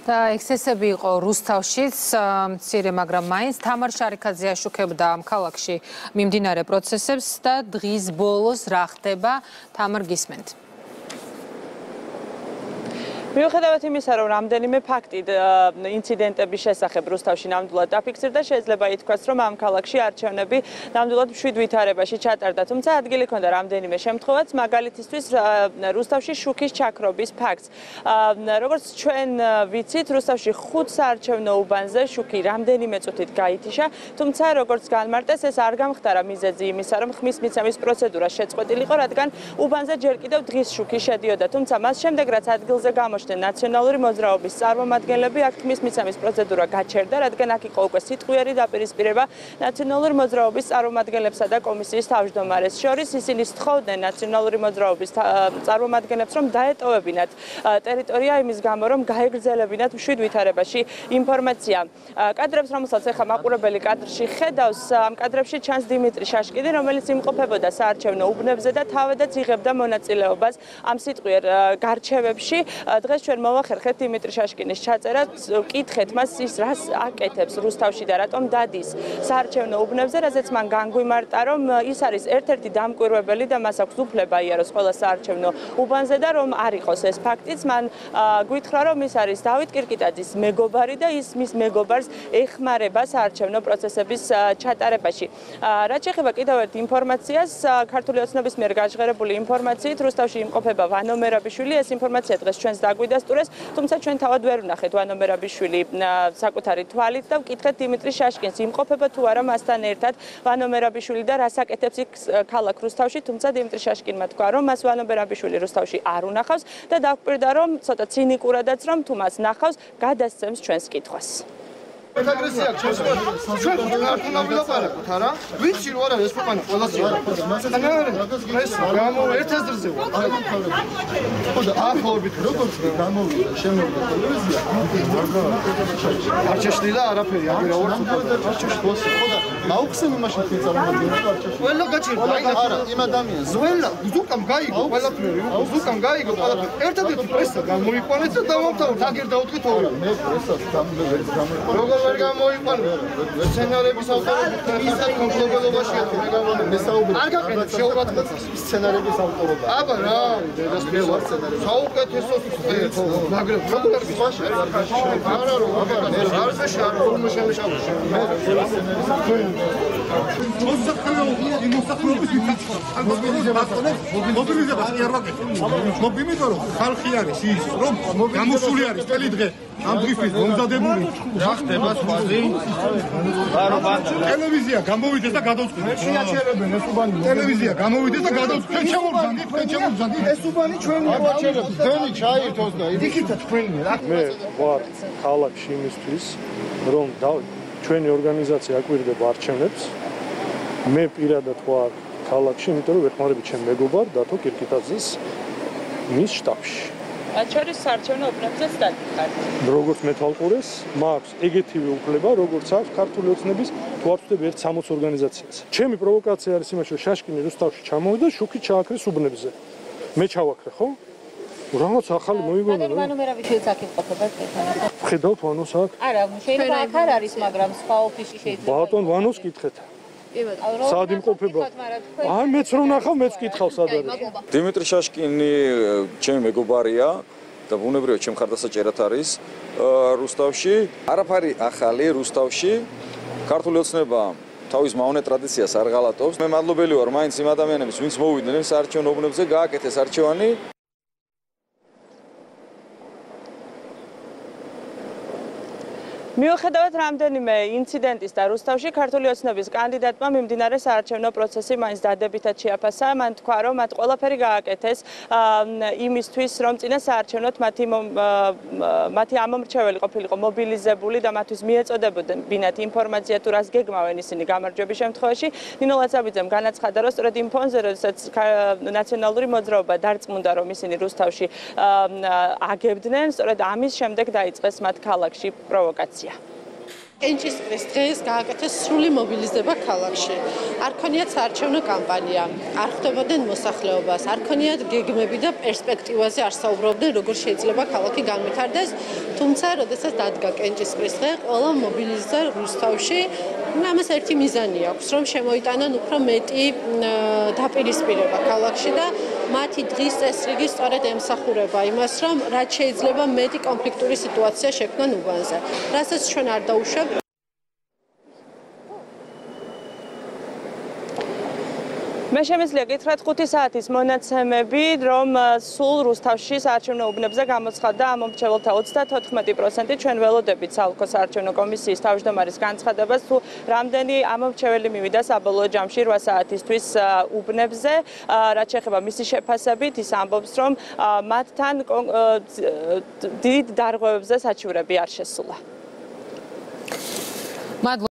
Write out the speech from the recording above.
და ექსცესები იყო რუსთავშიც, მცირე, მაგრამ მაინც თამარ შარიქაძე აშუქებდა ამ ქალაქში მიმდინარე პროცესებს და დღის ბოლოს რა ხდება, თამარ გისმენთ. მიუხედავად იმისა, რომ რამდენიმე ფაქტი ინციდენტების შესახებ რუსთავში ნამდვილად დაფიქსირდა, შეიძლება ითქვას, რომ ამ ქალაქში არჩევნები ნამდვილად მშვიდ ვითარებაში ჩატარდა. თუმცა ადგილი ჰქონდა რამდენიმე შემთხვევაც, მაგალითისთვის რუსთავში შუქის ჩაქრობის ფაქტს. როგორც ჩვენ ვიცით, რუსთავში 5 საარჩევნო უბანზე შუქი რამდენიმე წუთით გაითიშა, თუმცა როგორც განმარტეს, ეს არ გამხდარა მიზეზი იმისა, რომ ხმის მიცემის პროცედურა შეწყვეტილიყო, რადგან უბანზე ჯერ კიდევ დღის შუქი შედიოდა. თუმცა მას შემდეგ, რაც ადგილზე გამოჩნდა ნაციონალური მოძრაობის წარმომადგენლები, აქ ხმის მიცემის პროცედურა გაჩერდა, რადგან აქ იყო უკვე სიტყვიერი დაპირისპირება ნაციონალური მოძრაობის წარმომადგენლებსა და კომისიის თავმჯდომარეს შორის. ისინი სთხოვდნენ ნაციონალური მოძრაობის წარმომადგენლებს, რომ დაეტოვებინათ ტერიტორია იმის გამო, რომ გაეგრძელებინათ მშვიდ ვითარებაში ინფორმაცია. კადრებს, რომელსაც ახლა მაყურებელი კადრში ხედავს, ამ კადრებში ჩანს დიმიტრი შაშკინი, რომელიც იმყოფებოდა საარჩევნო უბნებზე და თავადაც იღებდა მონაწილეობას ამ სიტყვიერ გარჩევებში. დღეს ჩვენ მოვახერხეთ დიმიტრი შაშკინის ჩაწერა, ვკითხეთ მას ის რას აკეთებს რუსთავში და რატომ დადის საარჩევნო უბნებზე, რაზეც მან განგვიმარტა, რომ ის არის ერთ-ერთი დამკვირვებელი და მას აქვს უფლება იაროს ყველა საარჩევნო უბანზე და რომ არ იყოს ეს ფაქტიც. მან გვითხრა, რომ ის არის დავით კირკიტაძის მეგობარი და ის მის მეგობარს ეხმარება საარჩევნო პროცესების ჩატარებაში. რაც შეეხება კიდევ ერთ ინფორმაციას, ქართული ოცნების მიერ გაჟღერებული ინფორმაციით, რუსთავში იმყოფება ვანო მერაბიშვილი. ეს ინფორმაცია დღეს ჩვენს დაგვიდასტურეს, თუმცა ჩვენ თავად ვერ ვნახეთ ვანო მერაბიშვილი საკუთარი თვალით და ვკითხეთ დიმიტრი შაშკინს, იმყოფება თუ არა მასთან ერთად ვანო მერაბიშვილი და რას აკეთებს იქ ქალაქ რუსთავში, თუმცა დიმიტრი შაშკინმა თქვა, რომ მას ვანო მერაბიშვილი რუსთავში არ უნახავს და დაგვკვირდა, რომ ცოტა ცინიკურადაც, რომ თუ მას ნახავს, გადასცემს ჩვენს კითხვას. აგრესია ჩვენ ქართულად ვილაპარაკოთ არა? ვიცი რომ არა ეს ქვეყანა ყველას ეს გამო ერთ აზრზე ვარ. ხოდა ახლობით როგორც გამოვიდა შემოვიდა ტელევიზია. არ შეშლიდა არაფერი, ამერა ორ არ შეშლდა. ხოდა მაუხსენ იმაში წამოვიდა ყველა გაჩერდა არა იმ ადამიანს. ზველა ზუკამ გაიგო ყველაფერი, ზუკამ გაიგო ყველაფერი. ერთადერთი პრესა გამოიყვანეს და დავამთავრეთ აგერ დაუდგეთ ორი. მე პრესას გამოიყვანე. ვერ გამოიყვანე სცენარების ავტორები ისეთ კონკრეტულობაშია მე გამოვიდა მესაუბრე არ გაყენებ შეურაცხყოფას სცენარების ავტორობა აბა რა ეს მე ვარ სცენარები საუკეთესო მაგრამ როგორ სხვაში არა რომ აბა მე არ შეშარ რომ შემეშავე მოსახლეობის მობილიზებას კი არ ვაკეთებ იმიტომ რომ ხალხი არის ის რომ გამოსული არის წელი დღე ამ დღისთვის მომზადებული რა ხდება სხვაზე ტელევიზია გამოვიდეს და გადავწყვიტეთ შეაჩერებენ ეს უბანი ტელევიზია გამოვიდეს და გადავწყვიტეთ ჩემურგზავდით ეს უბანი ჩვენი ვაჩერებთ დენი ჩაირთოს და იქით თქვენი რა მე ვარ ქალაქში იმისთვის რომ ჩვენი ორგანიზაცია აკვირდება არჩევნებს მე პირადად ვარ ქალაქში იმიტომ რომ ვეხმარები ჩემ მეგობარ დათო კირკიტაძის მის შტაბში მათ შორის საარჩევნო უბნებზეც დადგათ. როგორც მეთვალყურეს, მაქვს ეგეთივე უფლება, როგორც აქვს ქართული ოცნების თუ არ ვწდები ერთ 60 ორგანიზაციას. ჩემი პროვოკაცია არის იმაში, რომ შაშკინი რუსთავში ჩამოვიდა, შუქი ჩააქრეს უბნებზე. მე ჩავაქრე, ხო? რაღაც ახალი მოიგონა. მაგრამ ვანო მერაბიშვილიც აქ იმყოფება ერთმანეთთან. ხედავთ ვანოს აქ? არა, შეიძლება აქ არ არის, მაგრამ სხვა ოფისში შეიძლება. ბატონ ვანოს კითხეთ. სად იმყოფება? არ მეც რომ ნახავ, მეც კითხავ სად არის. დიმიტრი შაშკინი ჩემი მეგობარია და ბუნებრივია ჩემ ხარდასაჭერად არის რუსთავში. არაფერი ახალი რუსთავში. ქართული ოცნება თავის მავნე ტრადიციას არ ღალატობს. მე მადლობელი ვარ მაინც იმ ადამიანების, ვინც მოვიდნენ საარჩევნო უბნებზე, გააკეთეს არჩევანი. მიუხედავად რამდენიმე ინციდენტის და რუსთავში ქართული ოცნების კანდიდატმა მიმდინარე საარჩევნო პროცესი მაინც დადებითად შეაფასა. მან თქვა, რომ მათ ყველაფერი გააკეთეს იმისთვის, რომ წინა საარჩევნოთ მათი ამომრჩეველი ყოფილიყო მობილიზებული და მათთვის მიეწოდებოდათ ინფორმაცია თუ რას გეგმავენ ისინი გამარჯვების შემთხვევაში. ნინო ლაცაბიძემ განაცხადა, რომ სწორედ იმ ფონზე, როდესაც ნაციონალური მოძრაობა დარწმუნდა, რომ ისინი რუსთავში აგებდნენ, სწორედ ამის შემდეგ დაიწყეს მათ ქალაქში პროვოკაცია. კენჭისყრის დღეს გააკეთეს სრული მობილიზება ქალაქში. არ ქონიათ საარჩევნო კამპანია, არ ხვდებოდნენ მოსახლეობას, არ ქონიათ გეგმები და პერსპექტივაზე არ საუბრობდნენ, როგორ შეიძლება ქალაქი განვითარდეს. თუმცა, როდესაც დადგა კენჭისყრის დღე, ყველა მობილიზდა რუსთავში. ამას ერთი მიზანი აქვს, რომ შემოიტანონ უფრო მეტი დაპირისპირება ქალაქში და მათი დღის წესრიგი სწორედ ემსახურება იმას, რომ რაც შეიძლება მეტი კონფლიქტური სიტუაცია შექმნან უბანზე. რასაც ჩვენ არ დაუშვებთ. მე შემიძლია გითხრათ 5 საათის მონაცემები, რომ სულ რუსთავში საარჩევნო უბნებზე გამოცხადდა ამომრჩეველთა 34%. ჩვენ ველოდებით საოლქო საარჩევნო კომისიის თავმჯდომარის განცხადებას, თუ რამდენი ამომრჩეველი მივიდა საბოლოო ჯამში 8 საათისთვის უბნებზე, რაც შეეხება მისი შეფასებით, ის ამბობს, რომ მათთან დიდ დარღვევებზე საჩივრები არ შესულა.